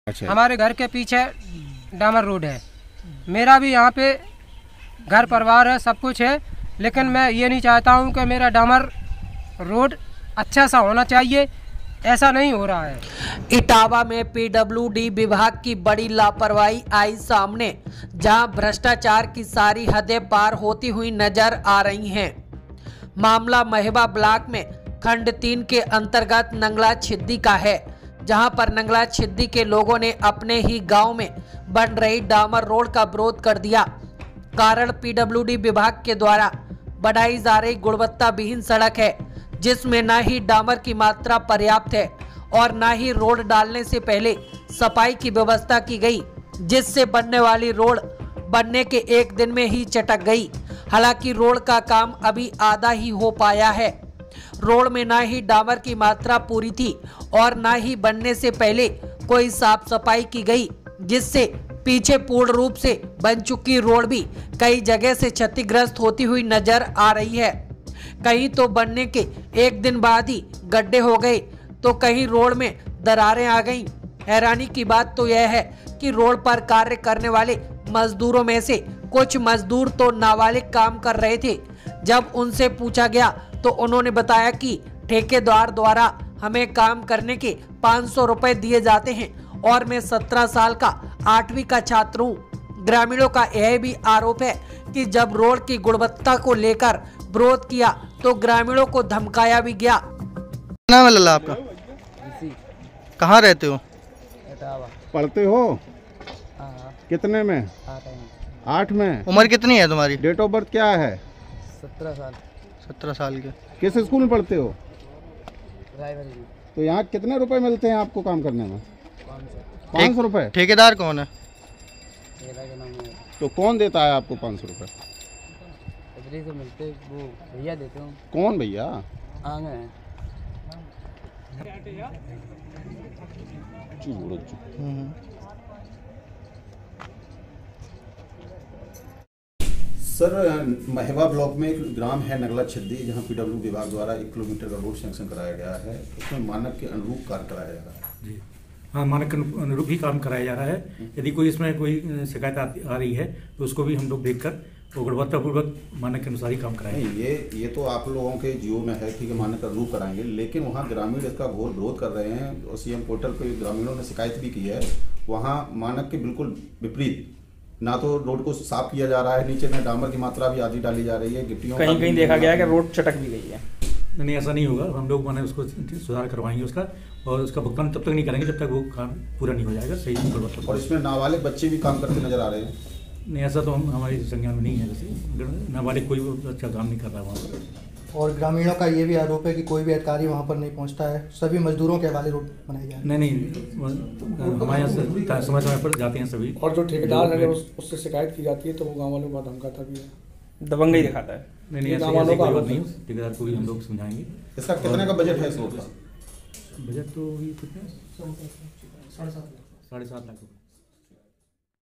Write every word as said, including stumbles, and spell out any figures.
अच्छा। हमारे घर के पीछे डामर रोड है, मेरा भी यहाँ पे घर परिवार है, सब कुछ है, लेकिन मैं ये नहीं चाहता हूँ कि मेरा डामर रोड अच्छा सा होना चाहिए, ऐसा नहीं हो रहा है। इटावा में पीडब्ल्यूडी विभाग की बड़ी लापरवाही आई सामने, जहां भ्रष्टाचार की सारी हदें पार होती हुई नजर आ रही हैं। मामला महेबा ब्लॉक में खंड तीन के अंतर्गत नंगला छिद्दी का है, जहां पर नंगला छिद्दी के लोगों ने अपने ही गांव में बन रही डामर रोड का विरोध कर दिया। कारण पीडब्ल्यूडी विभाग के द्वारा बढ़ाई जा रही गुणवत्ता विहीन सड़क है, जिसमें न ही डामर की मात्रा पर्याप्त है और न ही रोड डालने से पहले सफाई की व्यवस्था की गई, जिससे बनने वाली रोड बनने के एक दिन में ही चटक गई। हालांकि रोड का काम अभी आधा ही हो पाया है। रोड में न ही डामर की मात्रा पूरी थी और न ही बनने से पहले कोई साफ सफाई की गई, जिससे पीछे पूर्ण रूप से बन चुकी रोड भी कई जगह से क्षतिग्रस्त होती हुई नजर आ रही है। कहीं तो बनने के एक दिन बाद ही गड्ढे हो गए, तो कहीं रोड में दरारें आ गईं। हैरानी की बात तो यह है कि रोड पर कार्य करने वाले मजदूरों में से कुछ मजदूर तो नाबालिग काम कर रहे थे। जब उनसे पूछा गया तो उन्होंने बताया कि ठेकेदार द्वारा हमें काम करने के पाँच सौ रुपए दिए जाते हैं और मैं सत्रह साल का आठवीं का छात्र हूँ। ग्रामीणों का यह भी आरोप है कि जब रोड की गुणवत्ता को लेकर विरोध किया तो ग्रामीणों को धमकाया भी गया। नाम है लल्ला आपका? कहाँ रहते हो? पढ़ते हो? कितने में? आठ में। उम्र कितनी है तुम्हारी? डेट ऑफ बर्थ क्या है? सत्रह साल। सत्रह साल के। किस स्कूल में पढ़ते हो? रायबरेली। तो यहाँ कितने रुपए मिलते हैं आपको काम करने में? पाँच सौ रुपए। ठेकेदार कौन है? तो कौन देता है आपको पाँच सौ रुपए? से मिलते वो भैया देते हो। कौन भैया? आगे हैं। सर, महेबा ब्लॉक में एक ग्राम है नंगला छिद्दी, जहां पीडब्ल्यू विभाग द्वारा एक किलोमीटर का रोड सैंक्शन कराया गया है। उसमें मानक के अनुरूप कार्य कराया जा रहा है। जी हाँ, मानक के अनुरूप ही काम कराया जा रहा है। यदि कोई इसमें कोई शिकायत आ रही है तो उसको भी हम लोग देखकर वो गुणवत्तापूर्वक मानक के अनुसार ही काम कराएंगे। नहीं, ये ये तो आप लोगों के जियो में है कि मानक का अनुरूप कराएंगे, लेकिन वहाँ ग्रामीण इसका घोर विरोध कर रहे हैं और सीएम पोर्टल पे ग्रामीणों ने शिकायत भी की है। वहाँ मानक के बिल्कुल विपरीत, ना तो रोड को साफ किया जा रहा है, नीचे में डामर की मात्रा भी आधी डाली जा रही है, गिट्टियों कहीं कहीं देखा गया है कि रोड चटक भी गई है। नहीं, ऐसा नहीं होगा। हम लोग मैंने उसको सुधार करवाएंगे उसका, और उसका भुगतान तब तक नहीं करेंगे जब तक वो काम पूरा नहीं हो जाएगा सही गुणवत्ता। और इसमें नाबालिग बच्चे भी काम करते नजर आ रहे हैं। नहीं, ऐसा तो हम हमारी संज्ञान में नहीं है। जैसे नाबालिग कोई अच्छा काम नहीं कर रहा वहाँ पर। और ग्रामीणों का ये भी आरोप है कि कोई भी अधिकारी वहाँ पर नहीं पहुँचता है, सभी मजदूरों के हवाले रोड बनाए जा रहे हैं। नहीं नहीं, हमारे यहाँ से समय समय पर जाते हैं सभी। और जो ठेकेदार है उस, उससे शिकायत की जाती है तो वो गाँव वालों को धमकाता भी है, दबंगई दिखाता है। नहीं नहीं, ऐसी कोई बात नहीं, ठेकेदार को भी हम लोग समझाएंगे। इसका कितने का बजट है इस रोड का? बजट तो कितने? साढ़े सात लाख साढ़े सात लाख